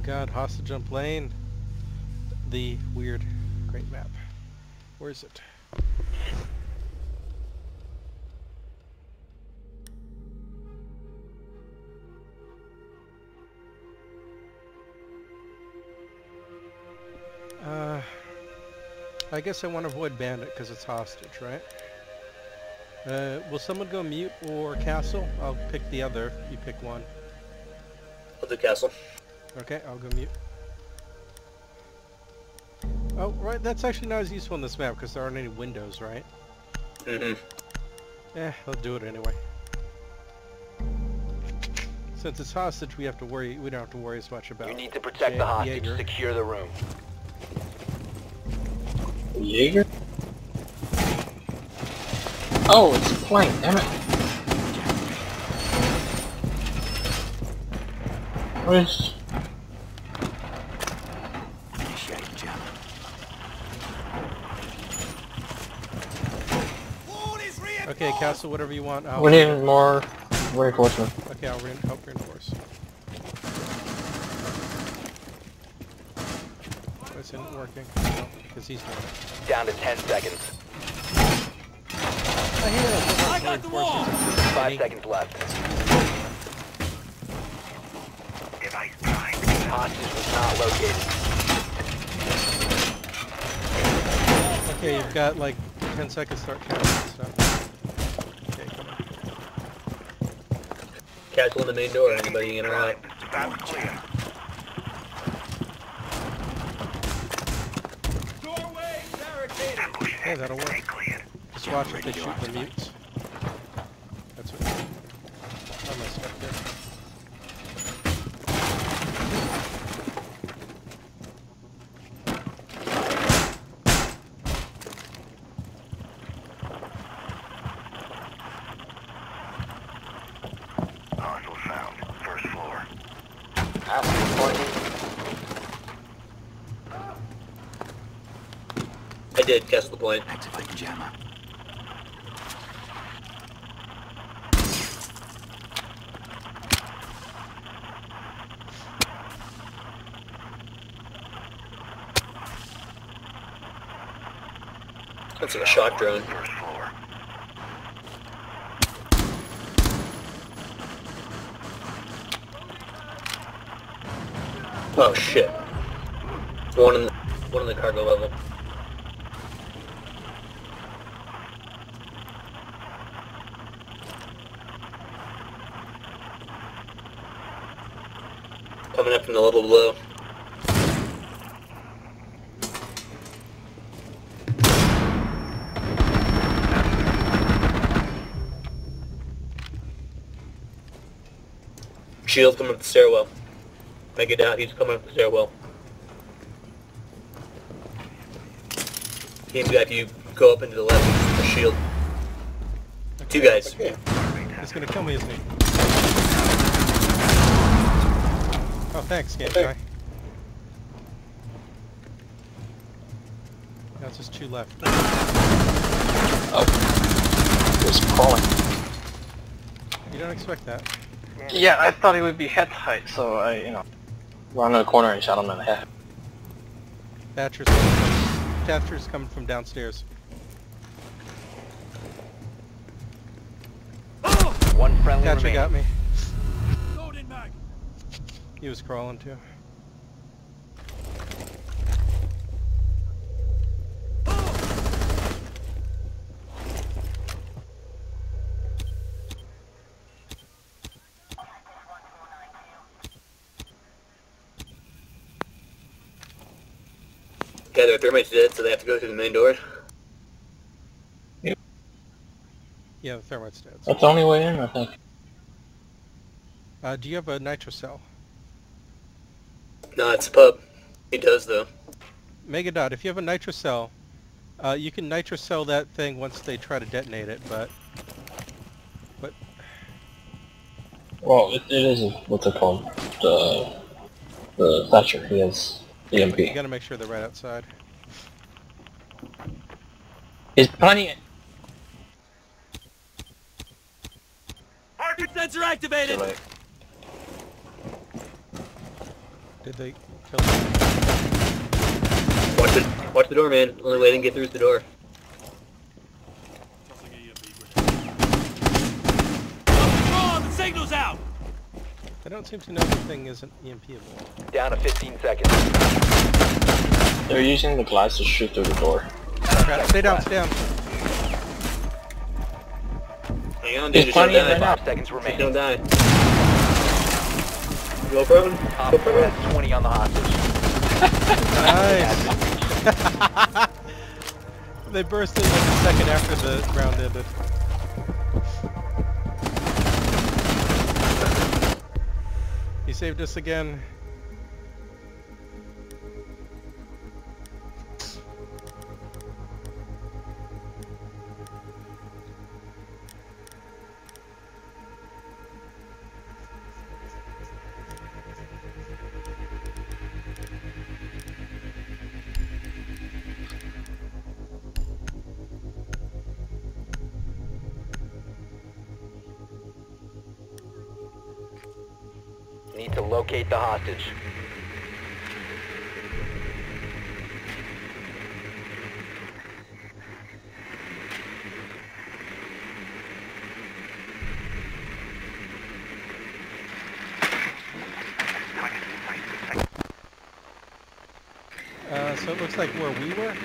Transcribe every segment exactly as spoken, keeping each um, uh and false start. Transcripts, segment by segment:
god, hostage on plane. The weird, great map. Where is it? Uh, I guess I want to avoid bandit because it's hostage, right? Uh, will someone go mute or castle? I'll pick the other. You pick one. I'll do castle. Okay, I'll go mute. Oh, right, that's actually not as useful in this map because there aren't any windows, right? Mm-hmm. Eh, I'll do it anyway. Since it's hostage, we have to worry. We don't have to worry as much about. You need to protect Ja- the hostage. Jaeger. Secure the room. Jaeger? Oh, it's a plane, damn it. Where's... Okay, castle, whatever you want. I'll We need more reinforcement. Okay, I'll rein help reinforce. This isn't working. No, because he's doing it. Down to ten seconds. I hate it. I got the wall. Five seconds left. Device prime. Hostage was not located. Okay, you've got like ten seconds to start counting and stuff. Okay, come on. Castle in the main door, anybody in or out? That's clear. Doorway barricaded. Ambush Yeah, that'll work. stay clear. Just watch if they shoot the mutes. That's what. I'm gonna start there. Hostile found. First floor. I did, castle the point. Activating jammer. That's like a shock drone. First floor. Oh shit. One in the, one in the cargo level. Coming up from the level below. Shield coming up the stairwell. Make it out, he's coming up the stairwell. Team guy, if you go up into the left, there's a shield. Two guys. Okay. He's gonna kill me, isn't he? Oh, thanks, game guy. Now it's just two left. Oh. There's crawling. You don't expect that. Yeah, I thought he would be head height, so I, you know, rounded the corner and shot him in the head. Thatcher's Thatcher's coming from downstairs. One friendly Thatcher remaining. got me. Loading mag. He was crawling too. Yeah, their thermite's dead, so they have to go through the main door. Yeah, the thermite's dead. That's the only way in, I think. Uh, do you have a nitro cell? No, it's a pub. He does, though. Megadot, if you have a nitro cell, uh, you can nitro cell that thing once they try to detonate it, but... But... Well, it, it is, what's it called? The... The Thatcher, he has E M You P. gotta make sure they're right outside. He's planning it. Heartbeat sensor activated. Too late. Did they kill him? Watch the, watch the door, man. Only way they can get through is the door. Oh, the signal's out! I don't seem to know the thing isn't EMPable. Down to fifteen seconds. They're using the glass to shoot through the door. Crap, stay down, stay down. Hang on, dude. He's Just don't planning it die. right now. Five seconds Just remaining. don't die. Go prone. Op Go four prone. has twenty on the hostage. Nice. They burst in like a second after the round ended. He saved us again. Need to locate the hostage. Uh, so it looks like where we were.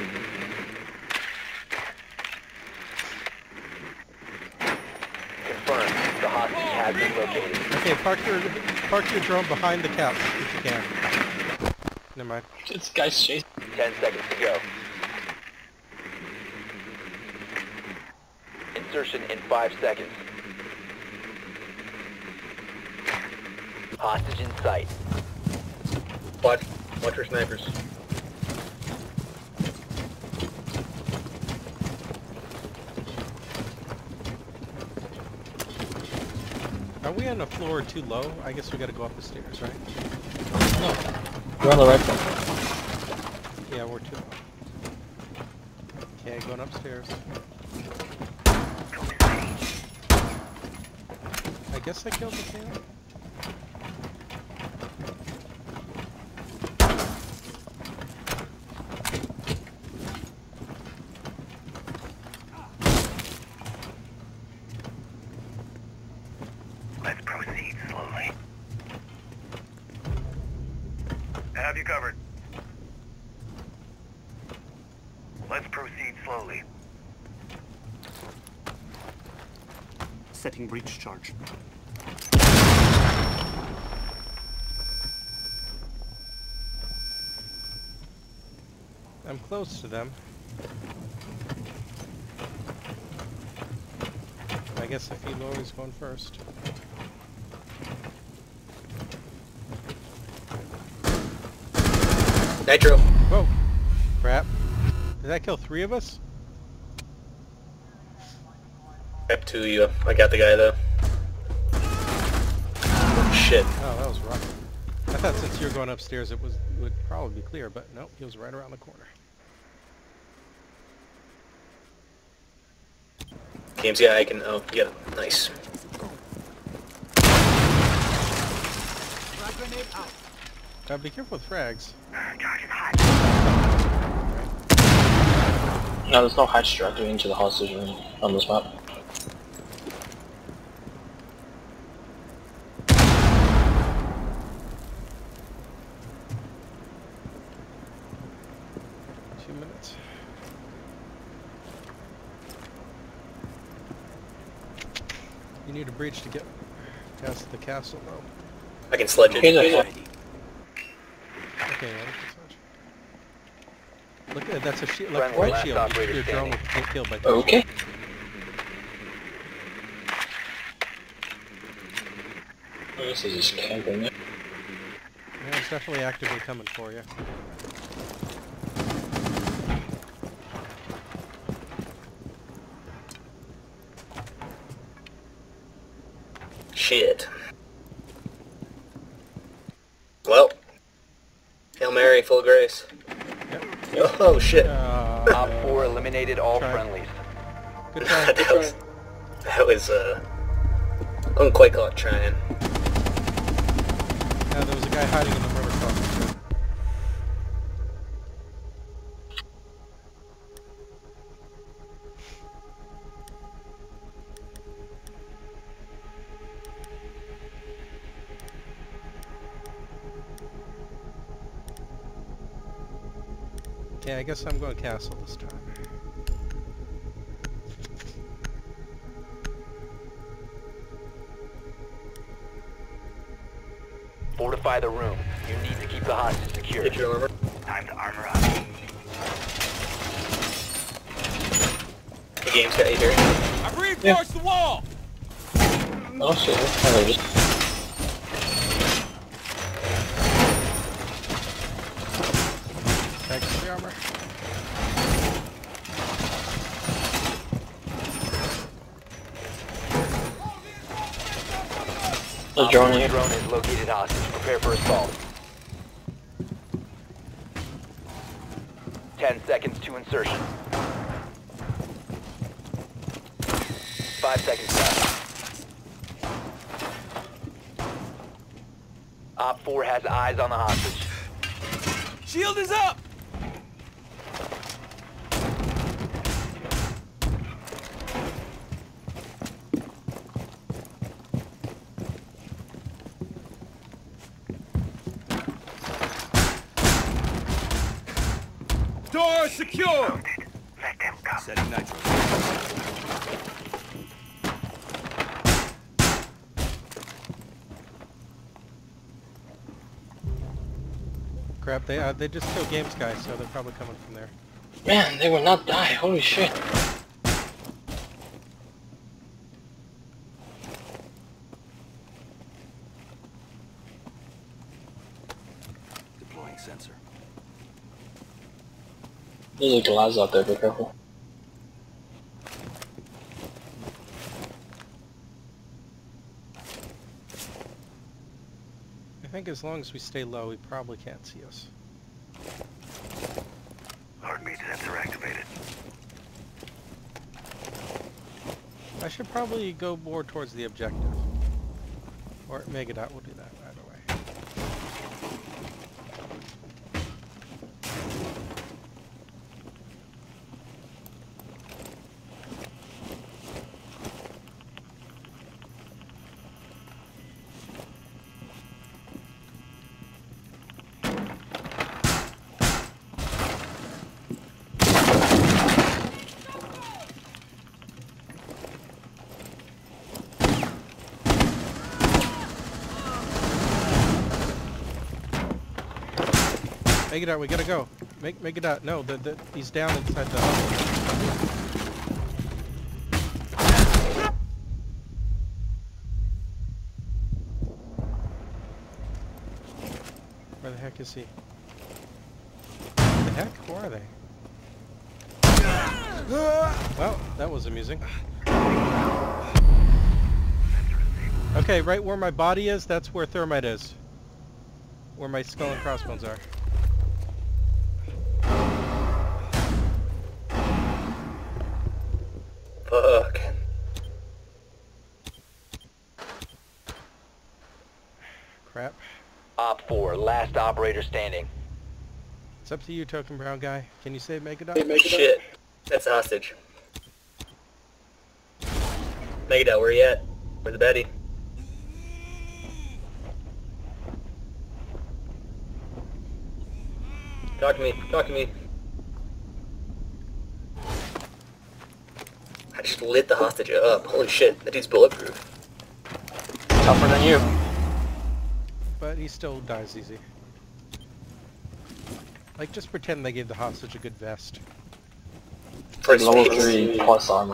Confirmed. The hostage has been located. Okay, park your park your drone behind the couch if you can. Never mind. This guy's chasing. Ten seconds to go. Insertion in five seconds. Hostage in sight. Watch. Watch for snipers. Are we on a floor too low? I guess we gotta go up the stairs, right? No. You're on the right one. Yeah, we're too low. Okay, going upstairs. I guess I killed the king. Let's proceed slowly. Have you covered. Let's proceed slowly. Setting breach charge. I'm close to them. I guess if he lowers going first. Nitro. Whoa! Crap. Did that kill three of us? I have two of you. I got the guy though. Oh, shit. Oh, that was rough. I thought since you were going upstairs it was it would probably be clear, but nope, he was right around the corner. Games, yeah, I can. Oh, yeah, nice. Uh, be careful with frags. No, there's no hatch directly into the hostage room on this map. Two minutes. You need a breach to get past the castle, though. I can sledge it. Here's a Ready. Okay, yeah, that's Look, uh, that's a shield, like Friendly, white last shield. operator Your drone standing. will get killed by two. Okay. Oh, this is just camping it. Yeah, it's definitely actively coming for you. Shit. Well. Hail Mary, full of grace. Yep. Oh, shit. Uh, Op four eliminated all Try. friendlies. Good try. that was, that was, uh, I wouldn't quite call it trying. Uh, Uh, there was a guy hiding in the murder closet too. Okay, I guess I'm going castle this time. Fortify the room. You need to keep the hostage secure. Get your armor. Time to armor up. The game's got you here. I've reinforced the wall! Oh shit, that's kind of just... Thanks for the armor. There's a drone here. Drone is located hostage. Prepare for assault. Ten seconds to insertion. Five seconds left. Op four has eyes on the hostage. Shield is up! Door secure! Let them come. Setting nitro. Crap, they uh, they just killed Games Guy, so they're probably coming from there. Man, they will not die. Holy shit. Deploying sensor. There's a glass out there, be careful. I think as long as we stay low, he probably can't see us. Heartbeat sensor activated. I should probably go more towards the objective. Or Megadot will do that either way. Make it out, we gotta go. Make make it out. No, the, the, he's down inside the Where the heck is he? Where the heck? Where are they? Well, that was amusing. Okay, right where my body is, that's where Thermite is. Where my skull and crossbones are. Fuck. Crap. Op four, last operator standing. It's up to you, token brown guy. Can you save Megadot? Shit. That's a hostage. Megadot, where you at? Where's the Betty? Talk to me. Talk to me. I just lit the hostage up. Holy shit, that dude's bulletproof. Tougher than you. But he still dies easy. Like, just pretend they gave the hostage a good vest. First Level speed. three plus armor.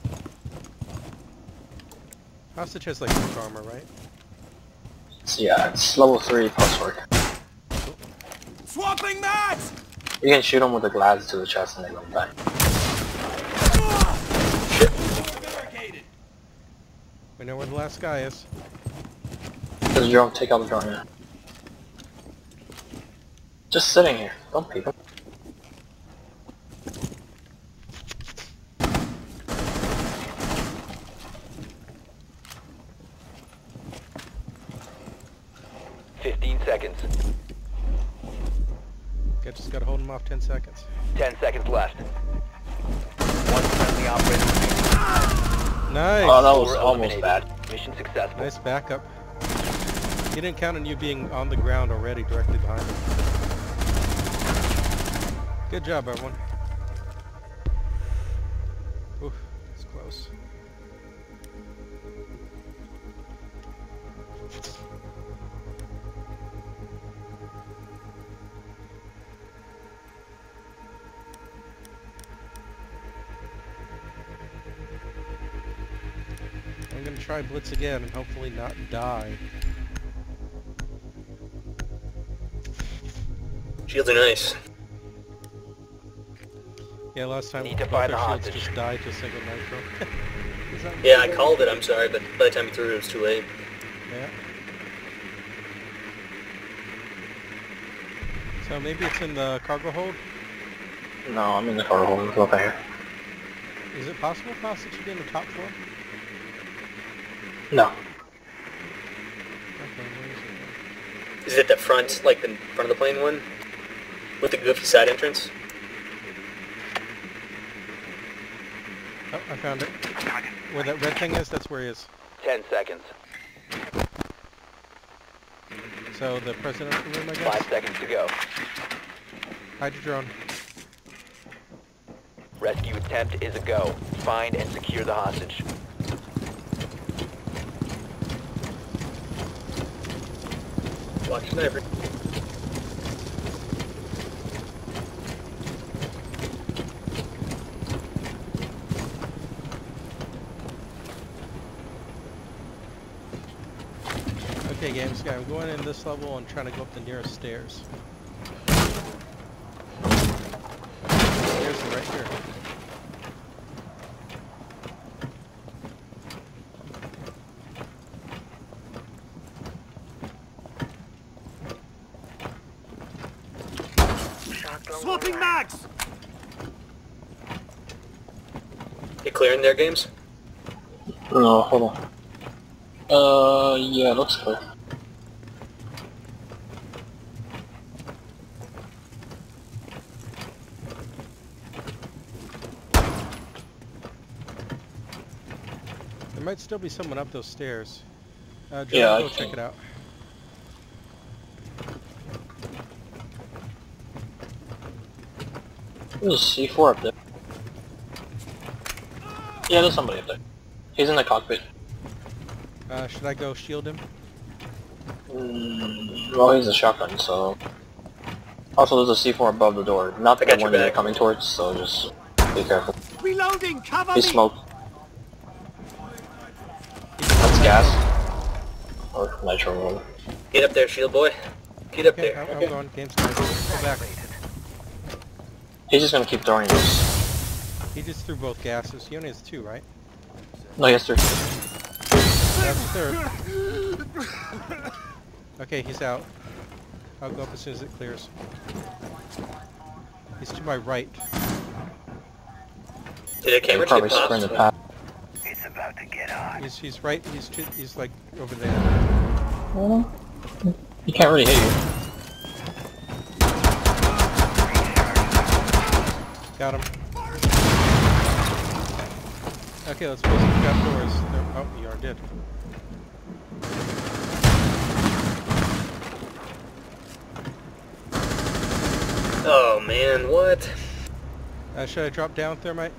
Hostage has like much armor, right? So yeah, it's level three plus work. Swapping mats! You can shoot them with a glass to the chest and they don't die. Barricaded. We know where the last guy is. There's a drone, take out the drone, yeah. Just sitting here, don't peek him. Fifteen I just gotta hold him off ten seconds. Ten seconds left. One friendly operator. Nice! Oh, that was Four almost eliminated. bad. Mission successful. Nice backup. He didn't count on you being on the ground already, directly behind him. Good job, everyone. Oof, it's close. I'm gonna try blitz again and hopefully not die. Shields are nice. Yeah, last time Need to both find our the shields hostage. just died to a single nitro. Is that- Yeah, I called it, I'm sorry, but by the time you threw it, it was too late. Yeah. So maybe it's in the cargo hold? No, I'm in the car hole. There's nothing here. Is it possible for us to be in the top floor? No. Okay, where is it? Is it the front, like the front of the plane one? With the goofy side entrance? Oh, I found it. Where that red thing is, that's where he is. Ten seconds. So the presidential room, I guess? Five seconds to go. Hide your drone. Rescue attempt is a go. Find and secure the hostage. Watch sniper. Okay, games guy, I'm going in this level and trying to go up the nearest stairs. Stairs are right here. Swapping mags! You clearing their games? No, hold on. Uh, yeah, looks clear. There might still be someone up those stairs. Uh, Joe, Yeah, I go check think- it out. There's a C four up there. Yeah, there's somebody up there. He's in the cockpit. Uh, should I go shield him? Mm, well, he's a shotgun, so... Also, there's a C four above the door. Not I the got your one you're back. coming towards, so just be careful. Reloading! Cover He's me! smoked. That's gas. Or nitro room. Get up there, shield boy. Get up Okay, there. I'm, I'm going. Game's guy. Go back. He's just gonna keep throwing this. He just threw both gases. He only has two, right? No, yes, sir. That's third. Okay, he's out. I'll go up as soon as it clears. He's to my right. Did a camera He'll probably chip sprint the pop? path. It's about to get hot. He's he's right. He's to, he's like over there. Well, he can't really hit you. Got him. Okay, let's close the trap doors. There- Oh, you are dead. Oh man, what? Uh, should I drop down, Thermite?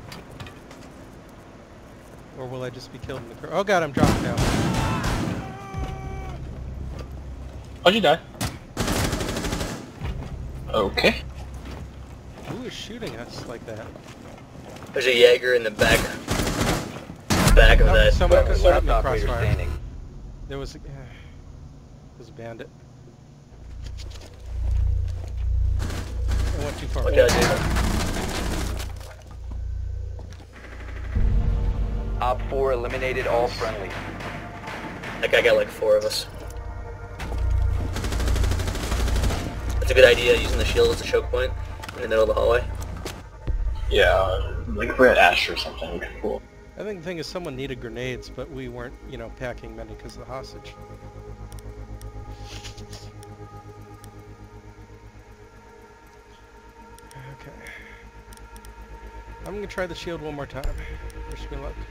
Or will I just be killed in the car? Oh god, I'm dropping down. How'd you die? Okay. Who is shooting us like that? There's a Jaeger in the back. Back of Oh, that. someone Friendly shot last me operator crossfire. standing. There was a... Uh, there was a bandit. I went too far. What did I do? Op four eliminated all friendlies. That guy got like four of us. That's a good idea, using the shield as a choke point in the middle of the hallway. Yeah, like if we're at Ash or something, it'd be cool. I think the thing is someone needed grenades, but we weren't, you know, packing many because of the hostage. I'm gonna try the shield one more time. Wish me luck.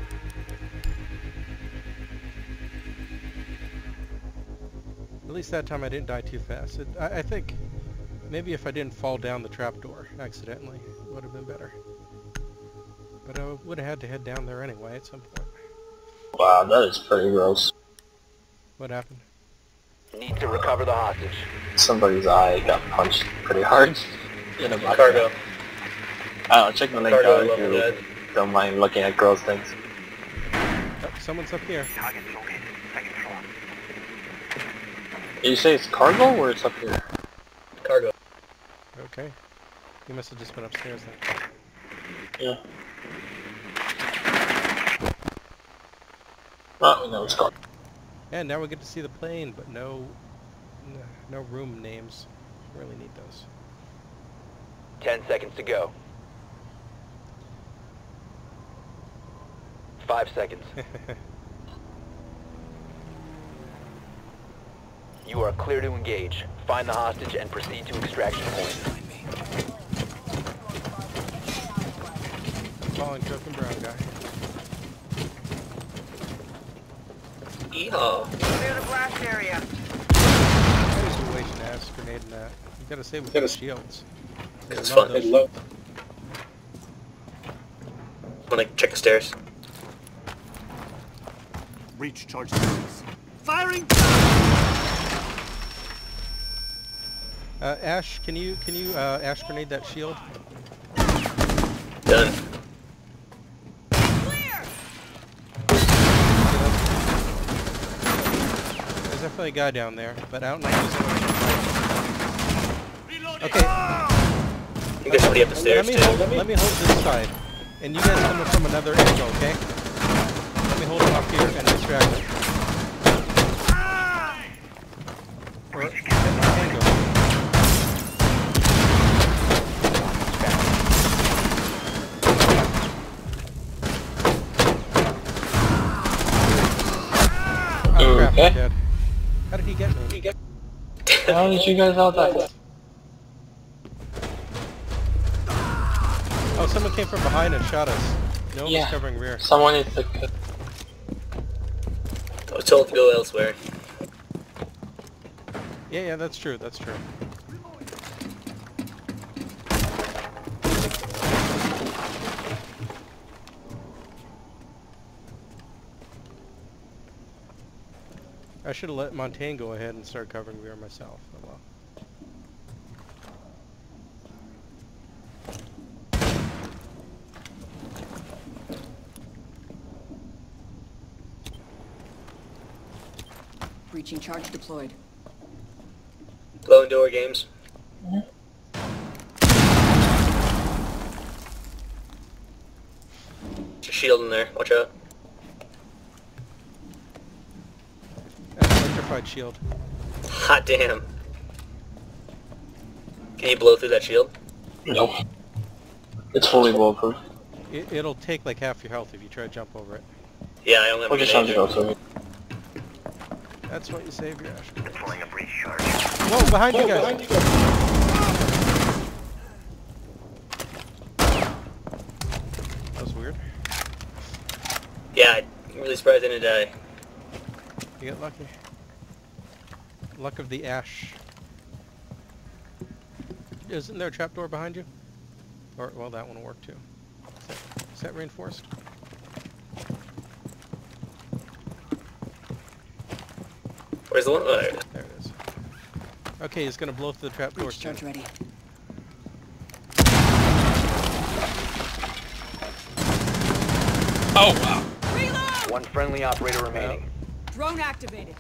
At least that time I didn't die too fast. It, I, I think maybe if I didn't fall down the trapdoor accidentally, it would have been better. But I would have had to head down there anyway at some point. Wow, that is pretty gross. What happened? Need to recover the hostage. Somebody's eye got punched pretty hard. In a box. Cargo. I don't know, check the link Cargo out if level you dead. don't mind looking at girls' things. Oh, someone's up here. Target located. Second floor. Did you say it's cargo or it's up here? Cargo. Okay. He must have just been upstairs then. Yeah. Oh, we know it's cargo. And now we get to see the plane, but no, no, no room names. Really need those. Ten seconds to go. Five seconds. You are clear to engage. Find the hostage and proceed to extraction point. Falling token brown guy. Yeehaw. Clear the blast area. That is a waste to ass grenade in that. You gotta save with the shields. They It's love fun. those They love- shields. Wanna check the stairs? Breach charge series. Firing! Uh, Ash, can you can you uh, Ash grenade that shield? Done. There's definitely a guy down there, but I don't know if there's anyone. Okay, I think there's somebody up the let stairs me too. hold, let me hold this side, and you guys come from another angle, okay? Let me hold him up here and distract him. Or, angle. Oh crap, Okay. I'm dead. How did he get me? How did you guys all die? Oh, someone came from behind and shot us. No one Yeah. was covering rear. Someone needs to... I was told to go elsewhere. Yeah, yeah, that's true, that's true. I should have let Montaigne go ahead and start covering rear myself. Oh well. Breaching charge deployed. Blowing door games. There's a shield in there. Watch out. That's an electrified shield. Hot damn. Can you blow through that shield? Nope. It's fully bulletproof. It, it'll take like half your health if you try to jump over it. Yeah, I only have We'll a just have to grenade. go through. That's what you save your Ash. Deploying a breach charge. Whoa, behind you guys! That was weird. Yeah, I'm really surprised I didn't die. You got lucky. Luck of the Ash. Isn't there a trapdoor behind you? Or, well, that one will work too. Is that, is that reinforced? Where's the one? Oh, there it is. There it is. Okay, he's gonna blow through the trapdoor Breach soon. charge ready. Oh, wow. One friendly operator remaining. Drone activated.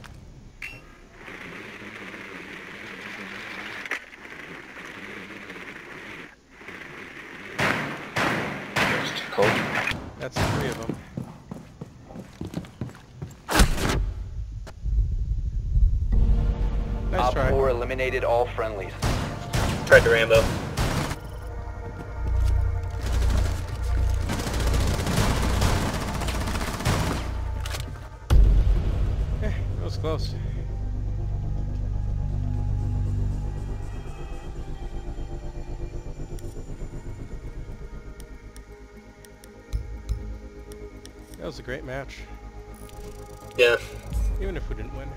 It's too cold. That's three of them. Nice Op try. four eliminated all friendlies. Tried to Rambo. Eh, that was close. That was a great match, Yeah. even if we didn't win.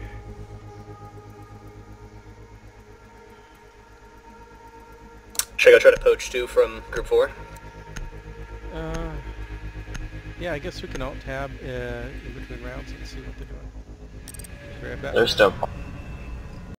Should I go try to poach two from group four? Uh, yeah, I guess we can alt tab uh, in between rounds and see what they're doing. Be right back. They're still